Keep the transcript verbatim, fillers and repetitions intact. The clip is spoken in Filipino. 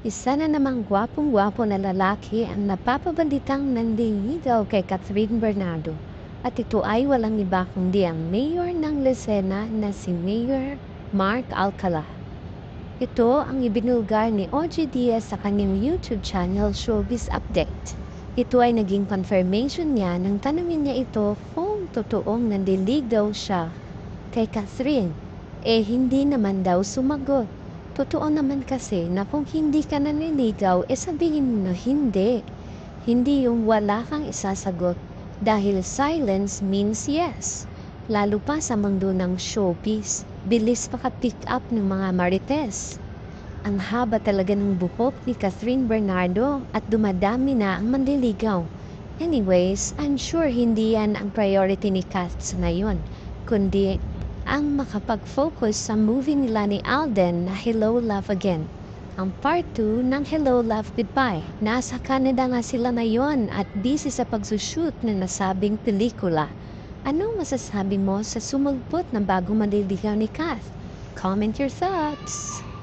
Isa na namang gwapong-gwapo na lalaki ang napapabalitang nanliligaw kay Catherine Bernardo. At ito ay walang iba kundi ang mayor ng Lucena na si Mayor Mark Alcala. Ito ang ibinulgar ni O G Diaz sa kanyang YouTube channel Showbiz Update. Ito ay naging confirmation niya nang tanungin niya ito kung totoong nanliligaw siya kay Catherine. Eh hindi naman daw sumagot. Totoo naman kasi na kung hindi ka nanliligaw, eh sabihin mo na hindi. Hindi yung wala kang isasagot dahil silence means yes. Lalo pa sa mundo ng showbiz, bilis maka-pick up ng mga marites. Ang haba talaga ng buhok ni Catherine Bernardo at dumadami na ang manliligaw. Anyways, I'm sure hindi yan ang priority ni Cath ngayon, kundi ang makapag-focus sa movie nila ni Alden na Hello Love Again. Ang part two ng Hello Love Goodbye. Nasa Canada nga sila ngayon at busy sa pagsushoot na nasabing pelikula. Anong masasabi mo sa sumulpot na bagong manliligaw ni Cath? Comment your thoughts!